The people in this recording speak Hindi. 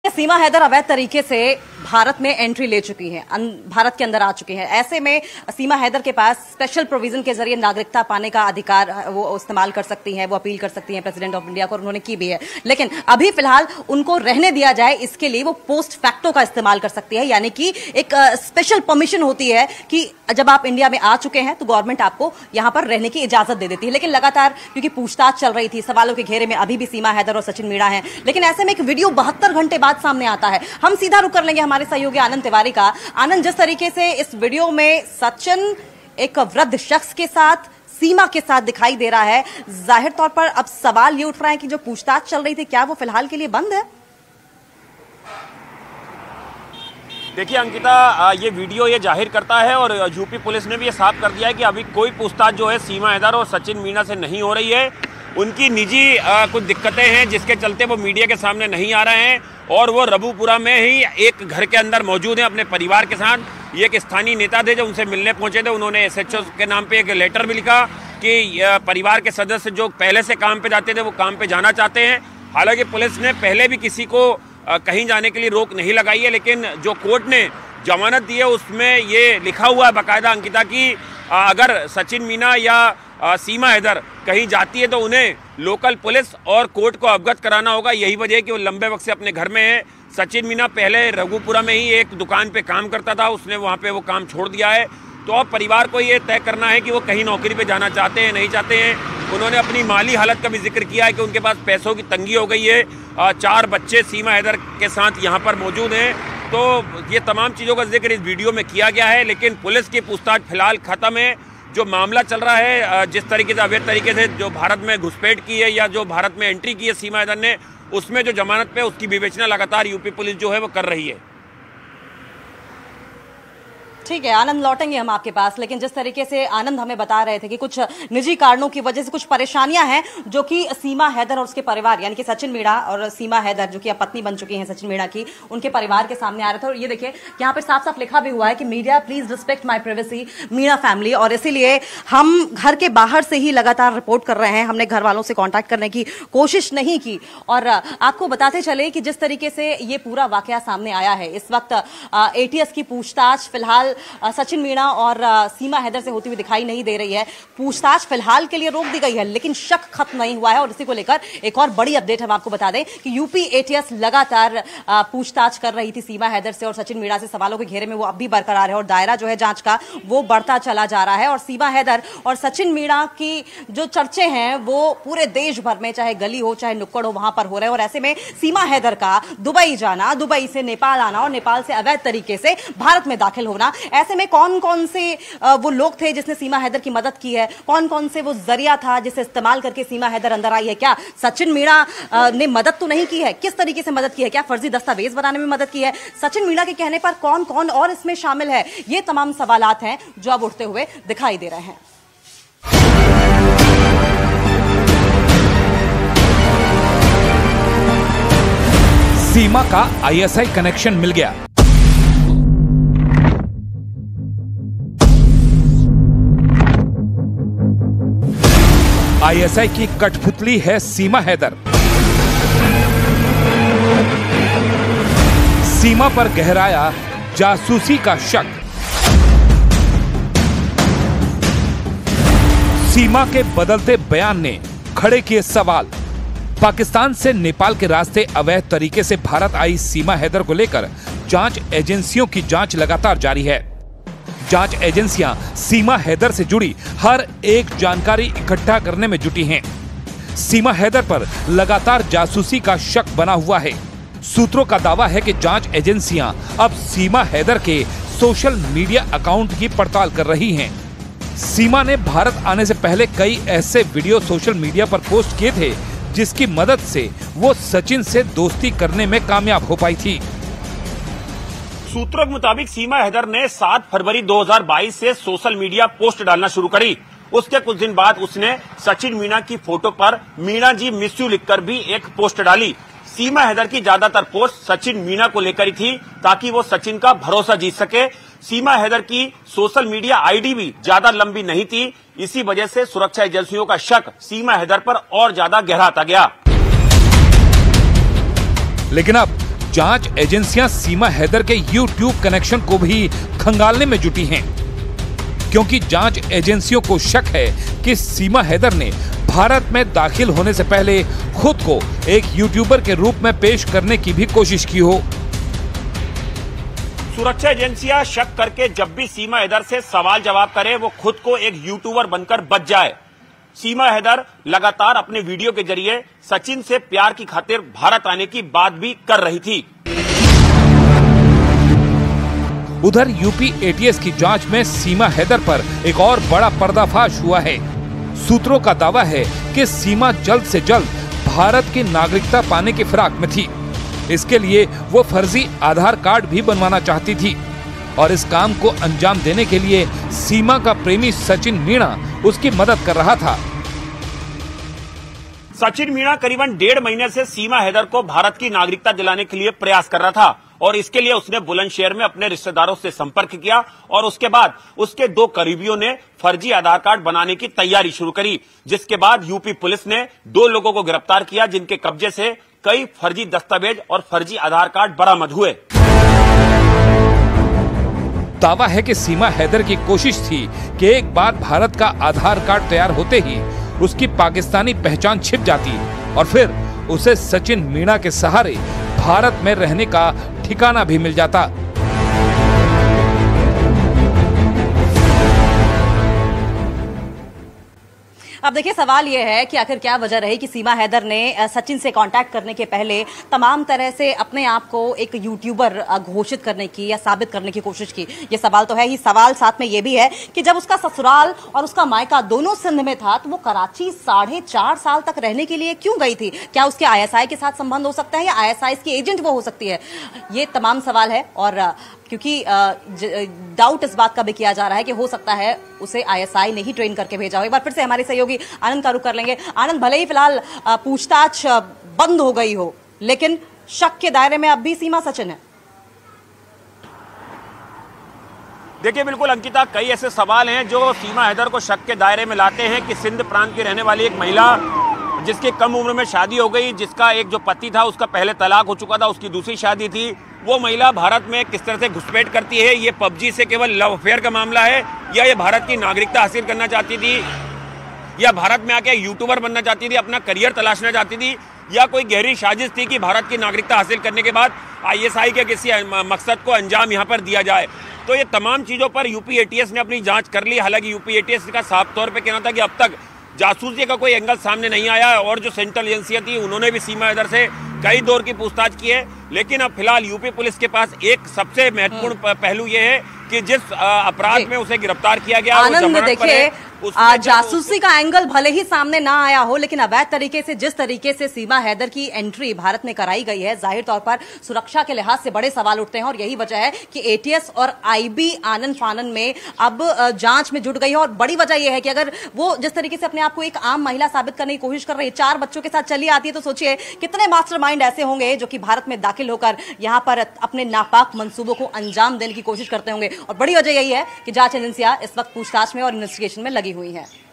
सीमा हैदर अवैध तरीके से भारत में एंट्री ले चुकी हैं, भारत के अंदर आ चुकी हैं। ऐसे में सीमा हैदर के पास स्पेशल प्रोविजन के जरिए नागरिकता पाने का अधिकार वो इस्तेमाल कर सकती हैं, वो अपील कर सकती हैं प्रेसिडेंट ऑफ इंडिया को, और उन्होंने की भी है। लेकिन अभी फिलहाल उनको रहने दिया जाए, इसके लिए वो पोस्ट फैक्टो का इस्तेमाल कर सकती है, यानी कि एक स्पेशल परमिशन होती है कि जब आप इंडिया में आ चुके हैं तो गवर्नमेंट आपको यहां पर रहने की इजाजत दे देती है। लेकिन लगातार क्योंकि पूछताछ चल रही थी, सवालों के घेरे में अभी भी सीमा हैदर और सचिन मीणा हैं, लेकिन ऐसे में एक वीडियो 72 घंटे बाद सामने आता है। हम सीधा रुक कर लेंगे हमारे सहयोगी आनंद तिवारी का। आनंद, जिस तरीके से इस वीडियो में सचिन एक वृद्ध शख्स के साथ, सीमा के साथ दिखाई दे रहा है, जाहिर तौर पर अब सवाल ये उठ रहा है कि जो पूछताछ चल रही थी क्या वो फिलहाल के लिए बंद है? देखिए अंकिता, ये वीडियो ये जाहिर करता है और यूपी पुलिस ने भी ये साफ कर दिया है कि अभी कोई पूछताछ जो है सीमा हैदर और सचिन मीणा से नहीं हो रही है। उनकी निजी कुछ दिक्कतें हैं जिसके चलते वो मीडिया के सामने नहीं आ रहे हैं और वो रबूपुरा में ही एक घर के अंदर मौजूद हैं अपने परिवार के साथ। ये एक स्थानीय नेता थे जो उनसे मिलने पहुंचे थे, उन्होंने एसएचओ के नाम पे एक लेटर भी लिखा कि परिवार के सदस्य जो पहले से काम पे जाते थे वो काम पे जाना चाहते हैं। हालांकि पुलिस ने पहले भी किसी को कहीं जाने के लिए रोक नहीं लगाई है, लेकिन जो कोर्ट ने जमानत दी है उसमें ये लिखा हुआ है बाकायदा अंकिता कि अगर सचिन मीणा या सीमा हैदर कहीं जाती है तो उन्हें लोकल पुलिस और कोर्ट को अवगत कराना होगा। यही वजह है कि वो लंबे वक्त से अपने घर में है। सचिन मीणा पहले रघुपुरा में ही एक दुकान पे काम करता था, उसने वहाँ पे वो काम छोड़ दिया है। तो अब परिवार को ये तय करना है कि वो कहीं नौकरी पे जाना चाहते हैं, नहीं चाहते हैं। उन्होंने अपनी माली हालत का भी जिक्र किया है कि उनके पास पैसों की तंगी हो गई है। 4 बच्चे सीमा हैदर के साथ यहाँ पर मौजूद हैं। तो ये तमाम चीज़ों का जिक्र इस वीडियो में किया गया है, लेकिन पुलिस की पूछताछ फिलहाल खत्म है। जो मामला चल रहा है, जिस तरीके से अवैध तरीके से जो भारत में घुसपैठ की है या जो भारत में एंट्री की है सीमा हैदर ने, उसमें जो जमानत पे उसकी विवेचना लगातार यूपी पुलिस जो है वो कर रही है। ठीक है आनंद, लौटेंगे हम आपके पास, लेकिन जिस तरीके से आनंद हमें बता रहे थे कि कुछ निजी कारणों की वजह से कुछ परेशानियां हैं जो कि सीमा हैदर और उसके परिवार यानी कि सचिन मीणा और सीमा हैदर जो कि अब पत्नी बन चुकी हैं सचिन मीणा की, उनके परिवार के सामने आ रहे थे। और ये देखिए यहाँ पे साफ साफ लिखा भी हुआ है कि media please respect my privacy Meena family, और इसीलिए हम घर के बाहर से ही लगातार रिपोर्ट कर रहे हैं। हमने घर वालों से कॉन्टैक्ट करने की कोशिश नहीं की। और आपको बताते चले कि जिस तरीके से ये पूरा वाकया सामने आया है, इस वक्त एटीएस की पूछताछ फिलहाल सचिन मीणा और सीमा हैदर से होती हुई दिखाई नहीं दे रही है। पूछताछ फिलहाल के लिए रोक दी गई है, लेकिन शक खत्म नहीं हुआ है। और इसी को लेकर एक और बड़ी अपडेट हम आपको बता दें कि यूपी एटीएस लगातार पूछताछ कर रही थी सीमा हैदर से और सचिन मीणा से। सवालों के घेरे में वो अब भी बरकरार है और दायरा जो है जांच का वो बढ़ता चला जा रहा है। और सीमा हैदर और सचिन मीणा की जो चर्चे हैं वो पूरे देश भर में, चाहे गली हो चाहे नुक्कड़ हो, वहां पर हो रहे हैं। और ऐसे में सीमा हैदर का दुबई जाना, दुबई से नेपाल आना और नेपाल से अवैध तरीके से भारत में दाखिल होना, ऐसे में कौन कौन से वो लोग थे जिसने सीमा हैदर की मदद की है, कौन कौन से वो जरिया था जिसे इस्तेमाल करके सीमा हैदर अंदर आई है, क्या सचिन मीणा ने मदद तो नहीं की है, किस तरीके से मदद की है, क्या फर्जी दस्तावेज बनाने में मदद की है, सचिन मीणा के कहने पर कौन कौन और इसमें शामिल है, ये तमाम सवालात हैं जो अब उठते हुए दिखाई दे रहे हैं। सीमा का आईएसआई कनेक्शन मिल गया। आईएसआई की कठपुतली है सीमा हैदर। सीमा पर गहराया जासूसी का शक। सीमा के बदलते बयान ने खड़े किए सवाल। पाकिस्तान से नेपाल के रास्ते अवैध तरीके से भारत आई सीमा हैदर को लेकर जांच एजेंसियों की जांच लगातार जारी है। जांच एजेंसियां सीमा हैदर से जुड़ी हर एक जानकारी इकट्ठा करने में जुटी हैं। सीमा हैदर पर लगातार जासूसी का शक बना हुआ है। सूत्रों का दावा है कि जांच एजेंसियां अब सीमा हैदर के सोशल मीडिया अकाउंट की पड़ताल कर रही हैं। सीमा ने भारत आने से पहले कई ऐसे वीडियो सोशल मीडिया पर पोस्ट किए थे जिसकी मदद से वो सचिन से दोस्ती करने में कामयाब हो पाई थी। सूत्रों के मुताबिक सीमा हैदर ने 7 फरवरी 2022 से सोशल मीडिया पोस्ट डालना शुरू करी। उसके कुछ दिन बाद उसने सचिन मीणा की फोटो पर मीणा जी मिस यू लिखकर भी एक पोस्ट डाली। सीमा हैदर की ज्यादातर पोस्ट सचिन मीणा को लेकर ही थी ताकि वो सचिन का भरोसा जीत सके। सीमा हैदर की सोशल मीडिया आईडी भी ज्यादा लंबी नहीं थी, इसी वजह से सुरक्षा एजेंसियों का शक सीमा हैदर पर और ज्यादा गहराता गया। लेकिन अब जांच एजेंसियां सीमा हैदर के YouTube कनेक्शन को भी खंगालने में जुटी हैं, क्योंकि जांच एजेंसियों को शक है कि सीमा हैदर ने भारत में दाखिल होने से पहले खुद को एक यूट्यूबर के रूप में पेश करने की भी कोशिश की हो। सुरक्षा एजेंसियां शक करके जब भी सीमा हैदर से सवाल जवाब करे वो खुद को एक यूट्यूबर बनकर बच जाए। सीमा हैदर लगातार अपने वीडियो के जरिए सचिन से प्यार की खातिर भारत आने की बात भी कर रही थी। उधर यूपी एटीएस की जांच में सीमा हैदर पर एक और बड़ा पर्दाफाश हुआ है। सूत्रों का दावा है कि सीमा जल्द से जल्द भारत की नागरिकता पाने की फिराक में थी। इसके लिए वो फर्जी आधार कार्ड भी बनवाना चाहती थी और इस काम को अंजाम देने के लिए सीमा का प्रेमी सचिन मीणा उसकी मदद कर रहा था। सचिन मीणा करीबन 1.5 महीने से सीमा हैदर को भारत की नागरिकता दिलाने के लिए प्रयास कर रहा था और इसके लिए उसने बुलंदशहर में अपने रिश्तेदारों से संपर्क किया और उसके बाद उसके 2 करीबियों ने फर्जी आधार कार्ड बनाने की तैयारी शुरू करी, जिसके बाद यूपी पुलिस ने 2 लोगों को गिरफ्तार किया जिनके कब्जे से कई फर्जी दस्तावेज और फर्जी आधार कार्ड बरामद हुए। दावा है कि सीमा हैदर की कोशिश थी कि एक बार भारत का आधार कार्ड तैयार होते ही उसकी पाकिस्तानी पहचान छिप जाती और फिर उसे सचिन मीणा के सहारे भारत में रहने का ठिकाना भी मिल जाता। अब देखिए, सवाल यह है कि आखिर क्या वजह रही कि सीमा हैदर ने सचिन से कांटेक्ट करने के पहले तमाम तरह से अपने आप को एक यूट्यूबर घोषित करने की या साबित करने की कोशिश की। ये सवाल तो है ही, सवाल साथ में ये भी है कि जब उसका ससुराल और उसका मायका दोनों सिंध में था तो वो कराची 4.5 साल तक रहने के लिए क्यों गई थी? क्या उसके आईएसआई के साथ संबंध हो सकता है या आईएसआई की एजेंट वो हो सकती है? ये तमाम सवाल है और क्योंकि डाउट इस बात का भी किया जा रहा है कि हो सकता है उसे आईएसआई ने ही ट्रेन करके भेजा हो। एक बार फिर से हमारे सहयोगी आनंद का रुख कर लेंगे। आनंद, भले ही फिलहाल पूछताछ बंद हो गई हो, लेकिन शक के दायरे में अब भी सीमा सचिन है। देखिए बिल्कुल अंकिता, कई ऐसे सवाल हैं जो सीमा हैदर को शक के दायरे में लाते हैं कि सिंध प्रांत की रहने वाली एक महिला जिसकी कम उम्र में शादी हो गई, जिसका एक जो पति था उसका पहले तलाक हो चुका था, उसकी दूसरी शादी थी, वो महिला भारत में किस तरह से घुसपैठ करती है। ये पबजी से केवल लव अफेयर का मामला है या ये भारत की नागरिकता हासिल करना चाहती थी या भारत में आके यूट्यूबर बनना चाहती थी, अपना करियर तलाशना चाहती थी, या कोई गहरी साजिश थी कि भारत की नागरिकता हासिल करने के बाद आईएसआई के किसी मकसद को अंजाम यहाँ पर दिया जाए। तो ये तमाम चीज़ों पर यूपी एटीएस ने अपनी जांच कर ली। हालांकि यूपी एटीएस का साफ तौर पर कहना था कि अब तक जासूसी का कोई एंगल सामने नहीं आया और जो सेंट्रल एजेंसियां थी उन्होंने भी सीमा हैदर से कई दौर की पूछताछ की है। लेकिन अब फिलहाल यूपी पुलिस के पास एक सबसे महत्वपूर्ण पहलू ये है कि जिस अपराध में उसे गिरफ्तार किया गया, आनंद देखिए, जासूसी का एंगल भले ही सामने ना आया हो, लेकिन अवैध तरीके से जिस तरीके से सीमा हैदर की एंट्री भारत में कराई गई है, जाहिर तौर पर सुरक्षा के लिहाज से बड़े सवाल उठते हैं और यही वजह है कि एटीएस और आईबी आनन फानन में अब जांच में जुट गई है। और बड़ी वजह यह है कि अगर वो जिस तरीके से अपने आप को एक आम महिला साबित करने की कोशिश कर रही है, 4 बच्चों के साथ चली आती है, तो सोचिए कितने मास्टरमाइंड ऐसे होंगे जो कि भारत में दाखिल होकर यहां पर अपने नापाक मंसूबों को अंजाम देने की कोशिश करते होंगे। और बड़ी वजह यही है कि जांच एजेंसियां इस वक्त पूछताछ में और इन्वेस्टिगेशन में लगी हुई हैं।